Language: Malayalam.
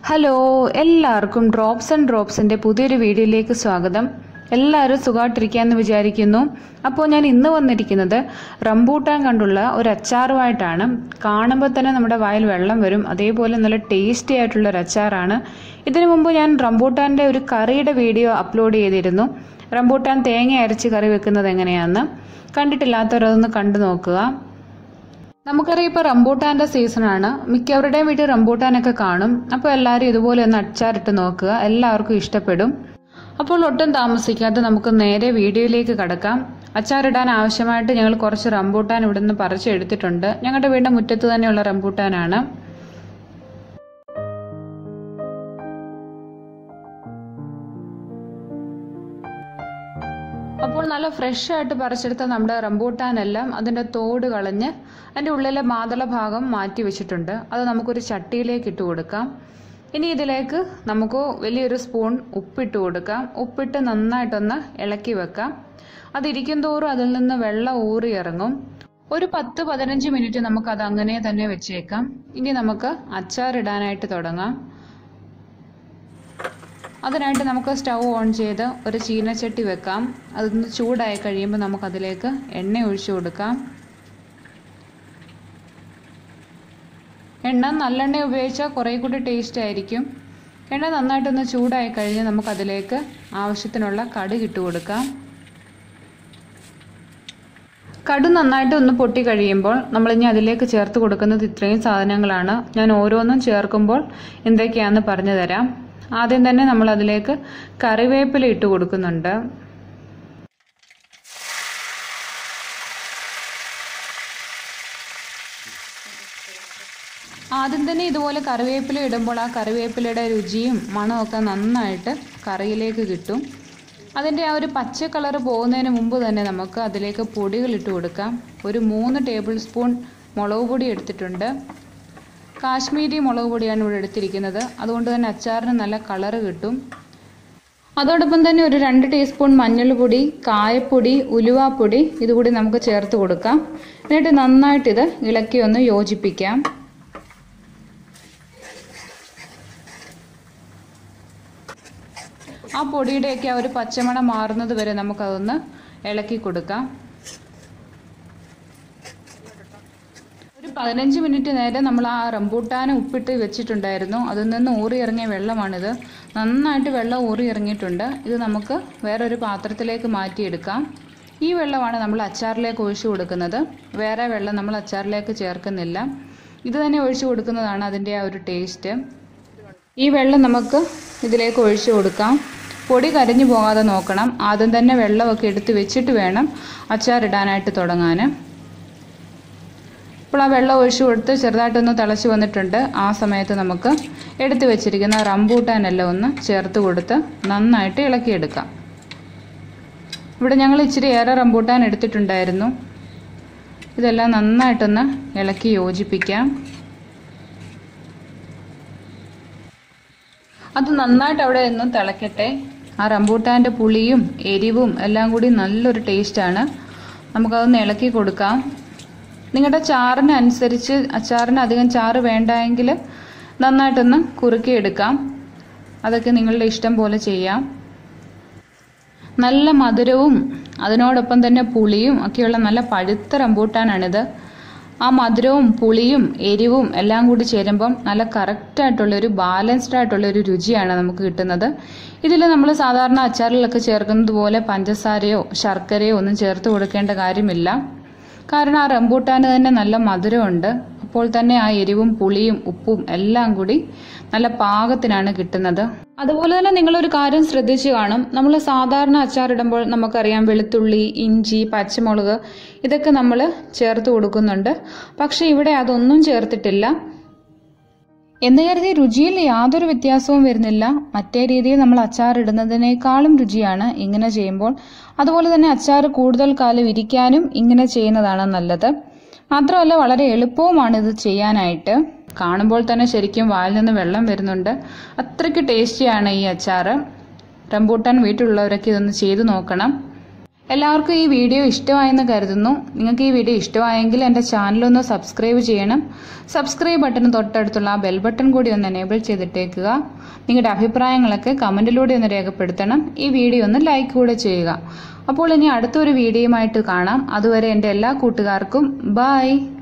ഹലോ, എല്ലാവർക്കും ഡ്രോപ്സ് ആൻഡ് ഡ്രോപ്സിൻ്റെ പുതിയൊരു വീഡിയോയിലേക്ക് സ്വാഗതം. എല്ലാവരും സുഖമായിട്ടിരിക്കാമെന്ന് വിചാരിക്കുന്നു. അപ്പോൾ ഞാൻ ഇന്ന് വന്നിരിക്കുന്നത് റംബൂട്ടാൻ കൊണ്ടുള്ള ഒരു അച്ചാറുമായിട്ടാണ്. കാണുമ്പോൾ തന്നെ നമ്മുടെ വായിൽ വെള്ളം വരും. അതേപോലെ നല്ല ടേസ്റ്റി ആയിട്ടുള്ളൊരു അച്ചാറാണ്. ഇതിനു മുമ്പ് ഞാൻ റംബൂട്ടാൻ്റെ ഒരു കറിയുടെ വീഡിയോ അപ്ലോഡ് ചെയ്തിരുന്നു. റംബൂട്ടാൻ തേങ്ങ അരച്ച് കറി വെക്കുന്നത് എങ്ങനെയാണെന്ന്. കണ്ടിട്ടില്ലാത്തവരതൊന്ന് കണ്ടു നോക്കുക. നമുക്കറിയാം ഇപ്പോൾ റംബൂട്ടാൻ്റെ സീസണാണ്. മിക്കവരുടെയും വീട്ടിൽ റംബൂട്ടാനൊക്കെ കാണും. അപ്പോൾ എല്ലാവരും ഇതുപോലെ ഒന്ന് അച്ചാറിട്ട് നോക്കുക, എല്ലാവർക്കും ഇഷ്ടപ്പെടും. അപ്പോൾ ഒട്ടും താമസിക്കാതെ നമുക്ക് നേരെ വീഡിയോയിലേക്ക് കടക്കാം. അച്ചാറിടാൻ ആവശ്യമായിട്ട് ഞങ്ങൾ കുറച്ച് റംബൂട്ടാൻ ഇവിടെ നിന്ന് പറിച്ചെടുത്തിട്ടുണ്ട്. ഞങ്ങളുടെ വീടിൻ്റെ മുറ്റത്ത് തന്നെയുള്ള റംബൂട്ടാനാണ്. അപ്പോൾ നല്ല ഫ്രഷ് ആയിട്ട് പറിച്ചെടുത്ത നമ്മുടെ റംബൂട്ടാനെല്ലാം അതിൻ്റെ തോട് കളഞ്ഞ് അതിൻ്റെ ഉള്ളിലെ മാതള ഭാഗം മാറ്റി വെച്ചിട്ടുണ്ട്. അത് നമുക്കൊരു ചട്ടിയിലേക്ക് ഇട്ട് കൊടുക്കാം. ഇനി ഇതിലേക്ക് നമുക്ക് വലിയൊരു സ്പൂൺ ഉപ്പിട്ട് കൊടുക്കാം. ഉപ്പിട്ട് നന്നായിട്ടൊന്ന് ഇളക്കി വെക്കാം. അതിരിക്കും തോറും അതിൽ നിന്ന് വെള്ളം ഊറി ഇറങ്ങും. ഒരു 10-15 മിനിറ്റ് നമുക്കത് അങ്ങനെ തന്നെ വെച്ചേക്കാം. ഇനി നമുക്ക് അച്ചാറിടാനായിട്ട് തുടങ്ങാം. അതിനായിട്ട് നമുക്ക് സ്റ്റൗ ഓൺ ചെയ്ത് ഒരു ചീനച്ചട്ടി വെക്കാം. അതൊന്ന് ചൂടായി കഴിയുമ്പോൾ നമുക്കതിലേക്ക് എണ്ണ ഒഴിച്ചു കൊടുക്കാം. എണ്ണ നല്ലെണ്ണ ഉപയോഗിച്ചാൽ കുറേ കൂടി ടേസ്റ്റ് ആയിരിക്കും. എണ്ണ നന്നായിട്ടൊന്ന് ചൂടായി കഴിഞ്ഞ് നമുക്കതിലേക്ക് ആവശ്യത്തിനുള്ള കടുക് ഇട്ട് കൊടുക്കാം. കടുക് നന്നായിട്ട് ഒന്ന് പൊട്ടി കഴിയുമ്പോൾ നമ്മളിനി അതിലേക്ക് ചേർത്ത് കൊടുക്കുന്നത് ഇത്രയും സാധനങ്ങളാണ്. ഞാൻ ഓരോന്നും ചേർക്കുമ്പോൾ എന്തൊക്കെയാണെന്ന് പറഞ്ഞു തരാം. ആദ്യം തന്നെ നമ്മൾ അതിലേക്ക് കറിവേപ്പില ഇട്ട് കൊടുക്കുന്നുണ്ട്. ആദ്യം തന്നെ ഇതുപോലെ കറിവേപ്പില ഇടുമ്പോൾ ആ കറിവേപ്പിലയുടെ രുചിയും മണമൊക്കെ നന്നായിട്ട് കറിയിലേക്ക് കിട്ടും. അതിൻ്റെ ആ ഒരു പച്ച കളർ പോകുന്നതിന് മുമ്പ് തന്നെ നമുക്ക് അതിലേക്ക് പൊടികൾ ഇട്ട് കൊടുക്കാം. ഒരു 3 ടേബിൾ സ്പൂൺ മുളക് പൊടി എടുത്തിട്ടുണ്ട്. കാശ്മീരി മുളക് പൊടിയാണ് ഇവിടെ എടുത്തിരിക്കുന്നത്. അതുകൊണ്ട് തന്നെ അച്ചാറിന് നല്ല കളറ് കിട്ടും. അതോടൊപ്പം തന്നെ ഒരു 2 ടീസ്പൂൺ മഞ്ഞൾപ്പൊടി, കായപ്പൊടി, ഉലുവാപ്പൊടി ഇതുകൂടി നമുക്ക് ചേർത്ത് കൊടുക്കാം. എന്നിട്ട് നന്നായിട്ടിത് ഇളക്കി ഒന്ന് യോജിപ്പിക്കാം. ആ പൊടിയുടെയൊക്കെ ആ ഒരു പച്ചമണം മാറുന്നത് വരെ നമുക്കതൊന്ന് ഇളക്കി കൊടുക്കാം. 15 മിനിറ്റ് നേരം നമ്മൾ ആ റംബൂട്ടാൻ ഉപ്പിട്ട് വെച്ചിട്ടുണ്ടായിരുന്നു. അതിൽ നിന്ന് ഊറി ഇറങ്ങിയ വെള്ളമാണിത്. നന്നായിട്ട് വെള്ളം ഊറി ഇറങ്ങിയിട്ടുണ്ട്. ഇത് നമുക്ക് വേറൊരു പാത്രത്തിലേക്ക് മാറ്റിയെടുക്കാം. ഈ വെള്ളമാണ് നമ്മൾ അച്ചാറിലേക്ക് ഒഴിച്ചു കൊടുക്കുന്നത്. വേറെ വെള്ളം നമ്മൾ അച്ചാറിലേക്ക് ചേർക്കുന്നില്ല. ഇത് തന്നെ ഒഴിച്ചു കൊടുക്കുന്നതാണ് അതിൻ്റെ ആ ഒരു ടേസ്റ്റ്. ഈ വെള്ളം നമുക്ക് ഇതിലേക്ക് ഒഴിച്ചു കൊടുക്കാം. പൊടി കരിഞ്ഞു പോകാതെ നോക്കണം. ആദ്യം തന്നെ വെള്ളമൊക്കെ എടുത്ത് വെച്ചിട്ട് വേണം അച്ചാറിടാനായിട്ട് തുടങ്ങാൻ. ഇപ്പോൾ ആ വെള്ളം ഒഴിച്ചു കൊടുത്ത് ചെറുതായിട്ടൊന്ന് തിളച്ച് വന്നിട്ടുണ്ട്. ആ സമയത്ത് നമുക്ക് എടുത്തു വെച്ചിരിക്കുന്ന റംബൂട്ടാനെല്ലാം ഒന്ന് ചേർത്ത് കൊടുത്ത് നന്നായിട്ട് ഇളക്കിയെടുക്കാം. ഇവിടെ ഞങ്ങൾ ഇച്ചിരി ഏറെ റംബൂട്ടാൻ എടുത്തിട്ടുണ്ടായിരുന്നു. ഇതെല്ലാം നന്നായിട്ടൊന്ന് ഇളക്കി യോജിപ്പിക്കാം. അത് നന്നായിട്ട് അവിടെ നിന്നും തിളക്കട്ടെ. ആ റംബൂട്ടാൻ്റെ പുളിയും എരിവും എല്ലാം കൂടി നല്ലൊരു ടേസ്റ്റാണ്. നമുക്കതൊന്ന് ഇളക്കി കൊടുക്കാം. നിങ്ങളുടെ ചാറിനനുസരിച്ച് അച്ചാറിന് അധികം ചാറ് വേണ്ടെങ്കിൽ നന്നായിട്ടൊന്ന് കുറുക്കിയെടുക്കാം. അതൊക്കെ നിങ്ങളുടെ ഇഷ്ടം പോലെ ചെയ്യാം. നല്ല മധുരവും അതിനോടൊപ്പം തന്നെ പുളിയും ഒക്കെയുള്ള നല്ല പഴുത്ത റംബൂട്ടാനാണിത്. ആ മധുരവും പുളിയും എരിവും എല്ലാം കൂടി ചേരുമ്പം നല്ല കറക്റ്റായിട്ടുള്ളൊരു ബാലൻസ്ഡ് ആയിട്ടുള്ളൊരു രുചിയാണ് നമുക്ക് കിട്ടുന്നത്. ഇതിൽ നമ്മൾ സാധാരണ അച്ചാറിലൊക്കെ ചേർക്കുന്നത് പോലെ പഞ്ചസാരയോ ശർക്കരയോ ഒന്നും ചേർത്ത് കൊടുക്കേണ്ട കാര്യമില്ല. കാരണം ആ റംബൂട്ടാന് തന്നെ നല്ല മധുരമുണ്ട്. അപ്പോൾ തന്നെ ആ എരിവും പുളിയും ഉപ്പും എല്ലാം കൂടി നല്ല പാകത്തിനാണ് കിട്ടുന്നത്. അതുപോലെ തന്നെ നിങ്ങളൊരു കാര്യം ശ്രദ്ധിച്ചു കാണും. നമ്മൾ സാധാരണ അച്ചാറിടുമ്പോൾ നമുക്കറിയാം വെളുത്തുള്ളി, ഇഞ്ചി, പച്ചമുളക് ഇതൊക്കെ നമ്മൾ ചേർത്ത് കൊടുക്കുന്നുണ്ട്. പക്ഷെ ഇവിടെ അതൊന്നും ചേർത്തിട്ടില്ല. എന്ന് കരുതി രുചിയിൽ യാതൊരു വ്യത്യാസവും വരുന്നില്ല. മറ്റേ രീതിയിൽ നമ്മൾ അച്ചാറിടുന്നതിനേക്കാളും രുചിയാണ് ഇങ്ങനെ ചെയ്യുമ്പോൾ. അതുപോലെ തന്നെ അച്ചാർ കൂടുതൽ കാലം ഇരിക്കാനും ഇങ്ങനെ ചെയ്യുന്നതാണ് നല്ലത്. മാത്രമല്ല വളരെ എളുപ്പവുമാണ് ഇത് ചെയ്യാനായിട്ട്. കാണുമ്പോൾ തന്നെ ശരിക്കും വായിൽ നിന്ന് വെള്ളം വരുന്നുണ്ട്. അത്രയ്ക്ക് ടേസ്റ്റിയാണ് ഈ അച്ചാർ. റംബൂട്ടാൻ വീട്ടിലുള്ളവരൊക്കെ ഇതൊന്ന് ചെയ്തു നോക്കണം. എല്ലാവർക്കും ഈ വീഡിയോ ഇഷ്ടമായെന്ന് കരുതുന്നു. നിങ്ങൾക്ക് ഈ വീഡിയോ ഇഷ്ടമായെങ്കിൽ എൻ്റെ ചാനലൊന്ന് സബ്സ്ക്രൈബ് ചെയ്യണം. സബ്സ്ക്രൈബ് ബട്ടൺ തൊട്ടടുത്തുള്ള ആ ബെൽ ബട്ടൺ കൂടി ഒന്ന് എനേബിൾ ചെയ്തിട്ടേക്കുക. നിങ്ങളുടെ അഭിപ്രായങ്ങളൊക്കെ കമൻറ്റിലൂടെ ഒന്ന് രേഖപ്പെടുത്തണം. ഈ വീഡിയോ ഒന്ന് ലൈക്ക് കൂടെ ചെയ്യുക. അപ്പോൾ ഇനി അടുത്തൊരു വീഡിയോയുമായിട്ട് കാണാം. അതുവരെ എൻ്റെ എല്ലാ കൂട്ടുകാർക്കും ബൈ.